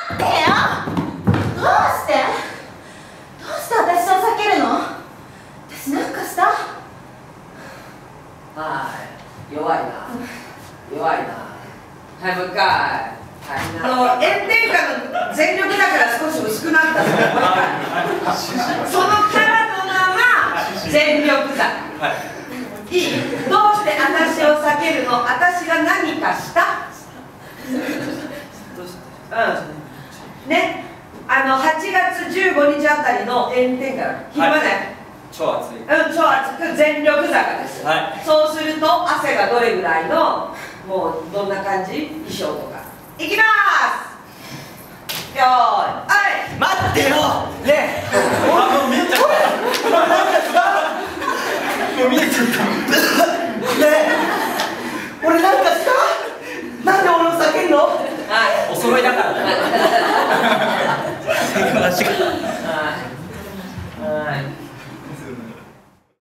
てよ。どうして私を避けるの？私なんかした？ はい、弱いな。弱いな。はい、もう一回。はい、炎天下の全力だから少し薄くなったの。そのキャラのまま全力だ。いい？どうして私を避けるの？私が何かした？ね、8月15日あたりの炎天下、昼間ね、 超暑い。 超暑く全力坂です。 はい。 そうすると汗がどれぐらいの、もうどんな感じ？衣装とか。いきます。よーい、はい。 待ってよ。ねえ。もう見えちゃった。もう見えちゃった。ねえ。俺なんかした？なんで俺を避けんの？ はい。 お揃いだからね。 はい。はい。